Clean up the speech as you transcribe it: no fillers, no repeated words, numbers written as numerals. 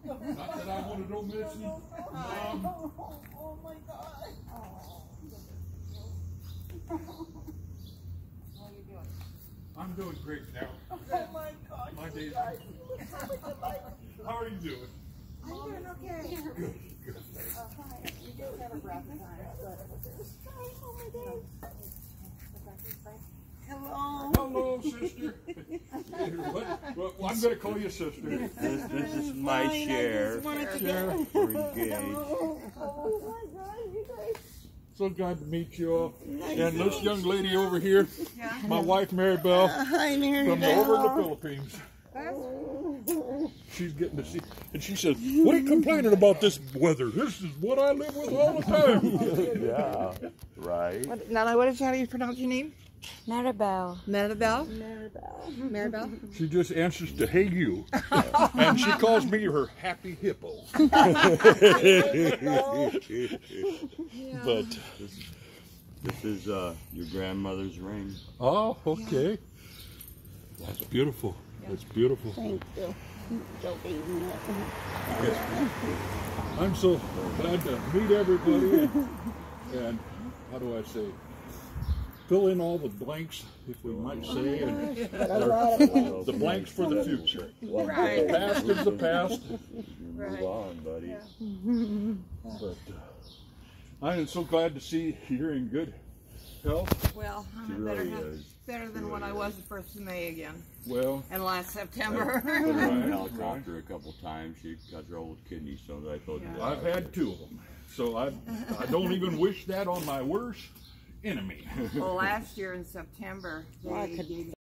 Not that I want to go missing. Oh my God. How are you doing? I'm doing great now. Oh my God. My days. How How are you doing? I'm doing okay. Good, good. We just had a rough time, but oh my days. Hello. Hello, sister. Well, I'm going to call you sister. This is my share. Share. We're engaged. Oh my God, you guys. So glad to meet you all. And this young lady over here, my wife Maribel, Hi, Mary. from over in the Philippines. She's getting to see, and she says, "What are you complaining about this weather? This is what I live with all the time." Yeah, right. Nana, how do you pronounce your name? Maribel. Maribel. Maribel. Maribel. She just answers to "Hey you," and she calls me her happy hippo. But This is your grandmother's ring. oh, okay, that's beautiful. That's beautiful. Thank you. I'm so glad to meet everybody, and how do I say, fill in all the blanks, if we might say, and the blanks for the future. Right. The past is the past, Move on, buddy. but I am so glad to see you're in good health. Well, She I'm really better, is. better than what I was the 1st of May again, Well, and last September. Put her on a Right. helicopter a couple times. She got her old kidney stones. I told you that. I've had 2 of them, so I don't even wish that on my worst enemy. Well, last year in September, they gave